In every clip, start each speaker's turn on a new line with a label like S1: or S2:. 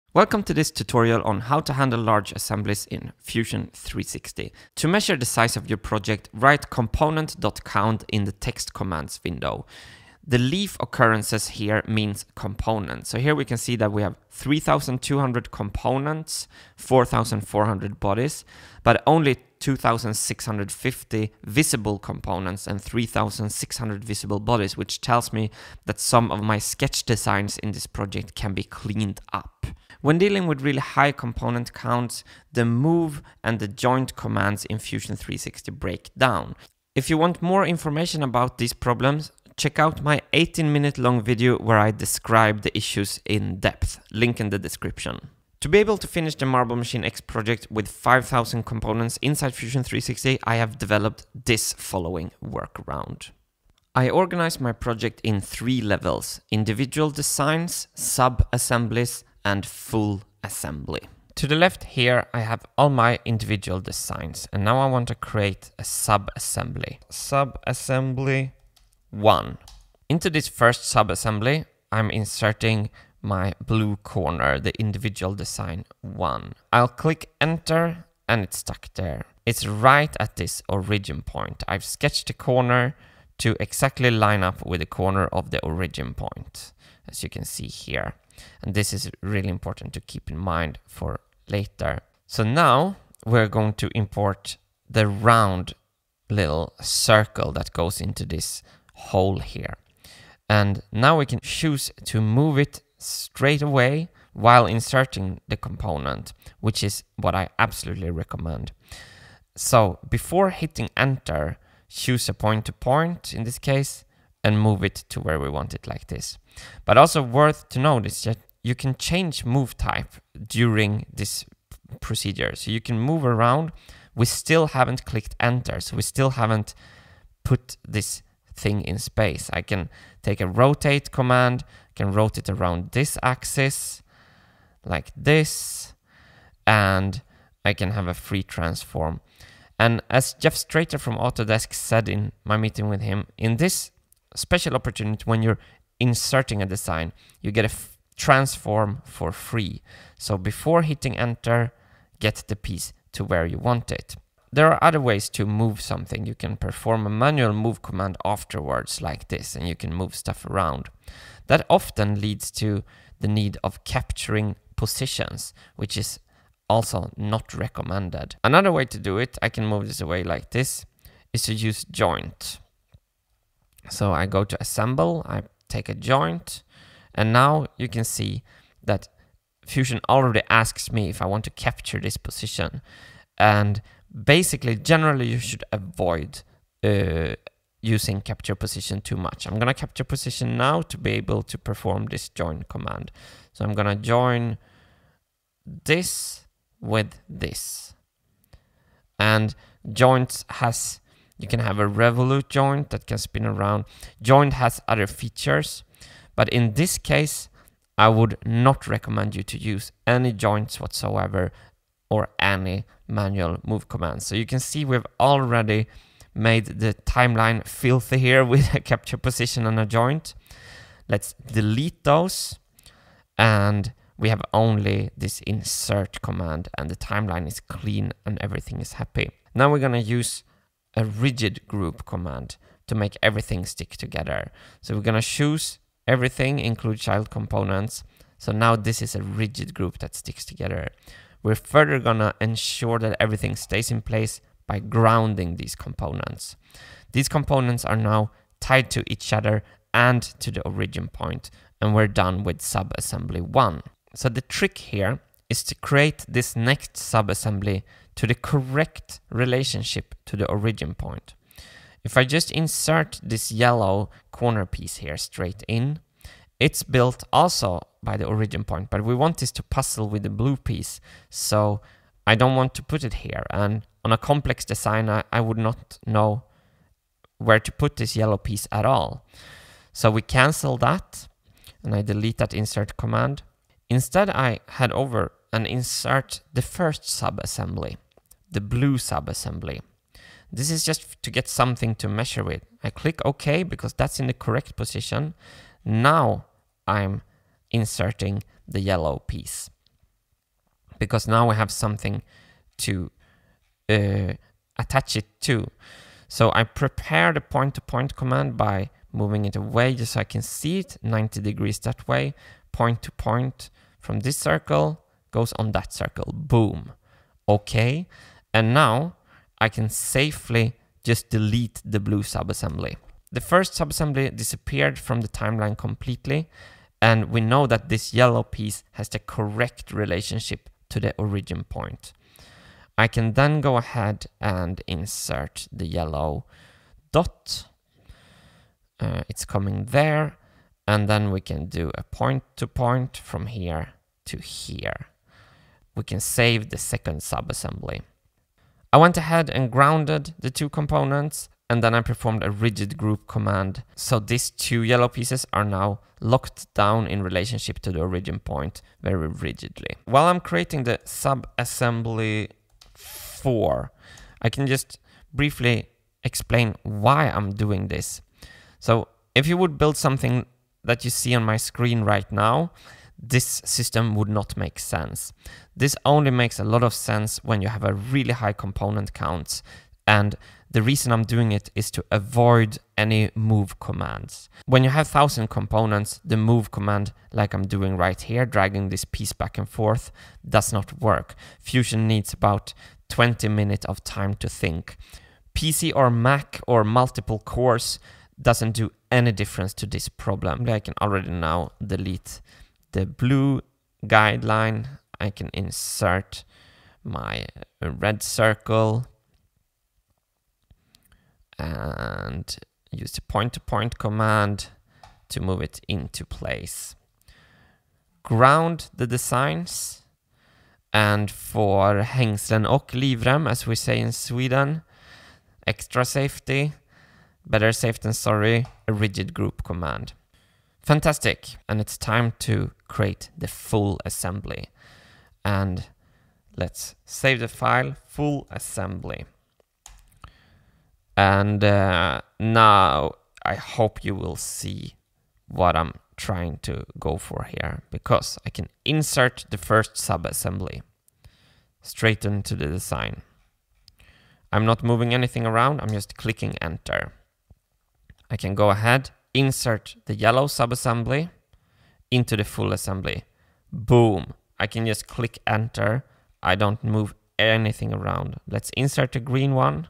S1: Welcome to this tutorial on how to handle large assemblies in Fusion 360. To measure the size of your project, write component.count in the text commands window. The leaf occurrences here means components. So here we can see that we have 3,200 components, 4,400 bodies, but only 2,650 visible components and 3,600 visible bodies, which tells me that some of my sketch designs in this project can be cleaned up. When dealing with really high component counts, the move and the joint commands in Fusion 360 break down. If you want more information about these problems, check out my 18-minute long video where I describe the issues in depth, link in the description. To be able to finish the Marble Machine X project with 5,000 components inside Fusion 360, I have developed this following workaround. I organize my project in 3 levels: individual designs, sub-assemblies, and full assembly. To the left here, I have all my individual designs, and now I want to create a sub-assembly. Sub-assembly 1. Into this first sub-assembly, I'm inserting my blue corner, the individual design 1. I'll click enter and it's stuck there. It's right at this origin point. I've sketched the corner to exactly line up with the corner of the origin point, as you can see here. And this is really important to keep in mind for later. So now we're going to import the round little circle that goes into this hole here. And now we can choose to move it straight away while inserting the component, which is what I absolutely recommend. So before hitting enter, choose a point to point in this case and move it to where we want it like this. But also worth to note is that you can change move type during this procedure. So you can move around. We still haven't clicked enter, so we still haven't put this thing in space. I can take a rotate command, I can rotate around this axis like this, and I can have a free transform. And as Jeff Strater from Autodesk said in my meeting with him, in this special opportunity when you're inserting a design, you get a transform for free. So before hitting enter, get the piece to where you want it. There are other ways to move something. You can perform a manual move command afterwards like this, and you can move stuff around. That often leads to the need of capturing positions, which is also not recommended. Another way to do it, I can move this away like this, is to use joint. So I go to assemble, I take a joint, and now you can see that Fusion already asks me if I want to capture this position. And basically, generally, you should avoid using capture position too much. I'm gonna capture position now to be able to perform this join command. So I'm gonna join this with this. And joints has, you can have a revolute joint that can spin around. Joint has other features, but in this case, I would not recommend you to use any joints whatsoever or any manual move commands. So you can see we've already made the timeline filthy here with a capture position and a joint. Let's delete those, and we have only this insert command, and the timeline is clean and everything is happy. Now we're gonna use a rigid group command to make everything stick together. So we're gonna choose everything, include child components. So now this is a rigid group that sticks together. We're further gonna ensure that everything stays in place by grounding these components. These components are now tied to each other and to the origin point, and we're done with sub-assembly 1. So the trick here is to create this next sub-assembly to the correct relationship to the origin point. If I just insert this yellow corner piece here straight in, it's built also by the origin point, but we want this to puzzle with the blue piece, so I don't want to put it here. And on a complex design, I would not know where to put this yellow piece at all. So we cancel that, and I delete that insert command. Instead, I head over and insert the first sub-assembly, the blue sub-assembly. This is just to get something to measure with. I click OK because that's in the correct position. Now I'm inserting the yellow piece. because now we have something to attach it to. So I prepare the point-to-point command by moving it away just so I can see it 90 degrees that way. Point to point from this circle goes on that circle. Boom. Okay. And now I can safely just delete the blue subassembly. The first subassembly disappeared from the timeline completely, and we know that this yellow piece has the correct relationship to the origin point. I can then go ahead and insert the yellow dot. It's coming there, and then we can do a point to point from here to here. We can save the second subassembly. I went ahead and grounded the two components, and then I performed a rigid group command. So these two yellow pieces are now locked down in relationship to the origin point very rigidly. While I'm creating the subassembly 4, I can just briefly explain why I'm doing this. So if you would build something that you see on my screen right now, this system would not make sense. This only makes a lot of sense when you have a really high component count, and the reason I'm doing it is to avoid any move commands. When you have 1,000 components, the move command, like I'm doing right here, dragging this piece back and forth, does not work. Fusion needs about 20 minutes of time to think. PC or Mac or multiple cores doesn't do any difference to this problem. I can already now delete the blue guideline. I can insert my red circle and use the point-to-point command to move it into place. Ground the designs, and for hängslen och livrem, as we say in Sweden, extra safety, better safe than sorry, a rigid group command. Fantastic, and it's time to create the full assembly. And let's save the file, full assembly. And now I hope you will see what I'm trying to go for here, because I can insert the first subassembly straight into the design. I'm not moving anything around, I'm just clicking enter. I can go ahead, insert the yellow subassembly into the full assembly. Boom! I can just click enter. I don't move anything around. Let's insert the green one.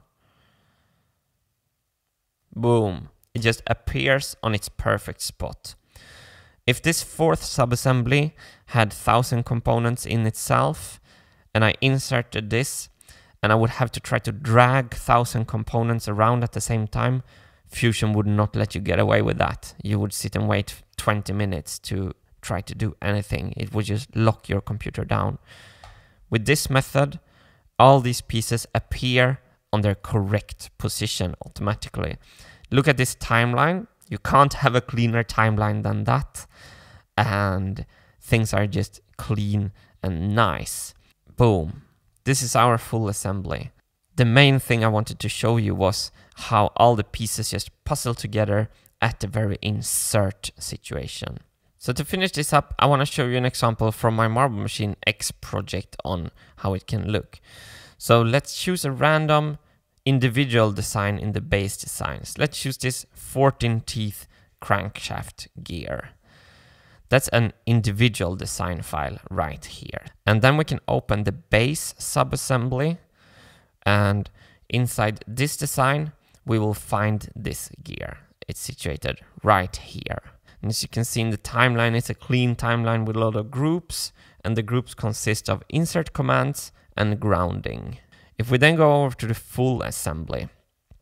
S1: Boom! It just appears on its perfect spot. If this fourth subassembly had 1,000 components in itself, and I inserted this, and I would have to try to drag 1,000 components around at the same time, Fusion would not let you get away with that. You would sit and wait 20 minutes to try to do anything. It would just lock your computer down. With this method, all these pieces appear on their correct position automatically. Look at this timeline. You can't have a cleaner timeline than that. And things are just clean and nice. Boom. This is our full assembly. The main thing I wanted to show you was how all the pieces just puzzle together at the very insert situation. So to finish this up, I want to show you an example from my Marble Machine X project on how it can look. So let's choose a random individual design in the base designs. Let's choose this 14 teeth crankshaft gear. That's an individual design file right here. And then we can open the base subassembly, and inside this design, we will find this gear. It's situated right here. And as you can see in the timeline, it's a clean timeline with a lot of groups, and the groups consist of insert commands and grounding. If we then go over to the full assembly,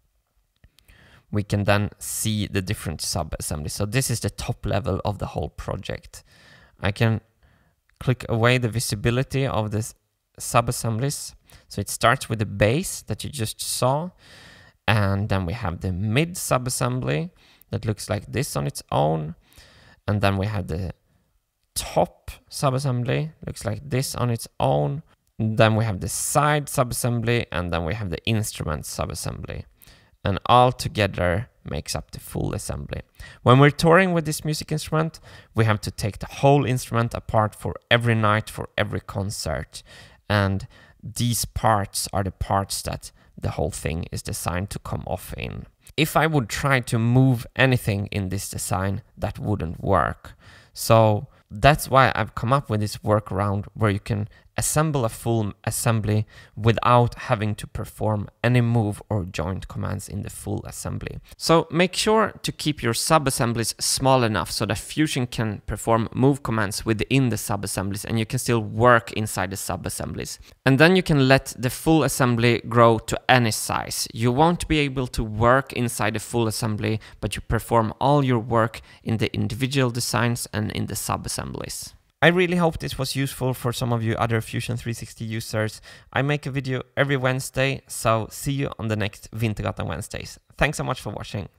S1: we can then see the different sub-assemblies. So this is the top level of the whole project. I can click away the visibility of the sub-assemblies. So it starts with the base that you just saw, and then we have the mid sub-assembly that looks like this on its own, and then we have the top sub-assembly, looks like this on its own, and then we have the side sub-assembly, and then we have the instrument sub-assembly. And all together makes up the full assembly. When we're touring with this music instrument, we have to take the whole instrument apart for every night, for every concert. And these parts are the parts that the whole thing is designed to come off in. If I would try to move anything in this design, that wouldn't work. So that's why I've come up with this workaround where you can assemble a full assembly without having to perform any move or joint commands in the full assembly. So make sure to keep your sub-assemblies small enough so that Fusion can perform move commands within the sub-assemblies and you can still work inside the sub-assemblies. And then you can let the full assembly grow to any size. You won't be able to work inside the full assembly, but you perform all your work in the individual designs and in the sub-assemblies. I really hope this was useful for some of you other Fusion 360 users. I make a video every Wednesday, so see you on the next Vintergatan Wednesdays. Thanks so much for watching.